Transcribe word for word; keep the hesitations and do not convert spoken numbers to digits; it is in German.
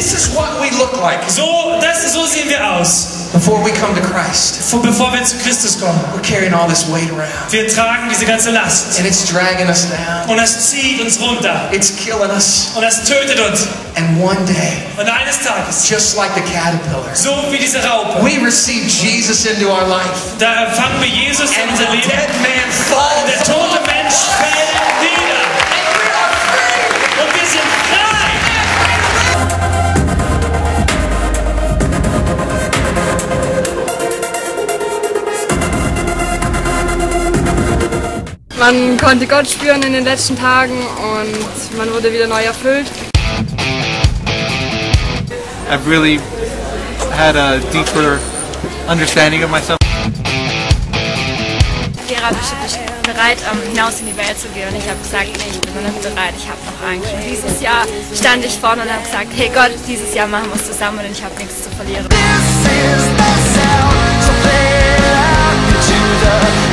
This is what we look like. So, das, so sehen wir aus. Before we come to Christ. Bevor wir zu Christus kommen. We're carrying all this weight around. Wir tragen diese ganze Last. And it's dragging us down. Und es zieht uns runter. It's killing us. Und es tötet uns. And one day, und eines Tages, just like the caterpillar, so wie diese Raupe, we receive Jesus into our life. Da empfangen wir Jesus in unser Leben. Dead man falls. Und der tote Mensch fällt nieder. And we are free. Und wir sind frei. Man konnte Gott spüren in den letzten Tagen und man wurde wieder neu erfüllt. I've really had a deeper understanding of myself. Gera ist bereit, hinaus in die Welt zu gehen. Und ich habe gesagt, nee, ich bin noch nicht bereit, ich habe noch Angst. Und dieses Jahr stand ich vorne und habe gesagt, hey Gott, dieses Jahr machen wir es zusammen und ich habe nichts zu verlieren. This is the sound, so play it out into the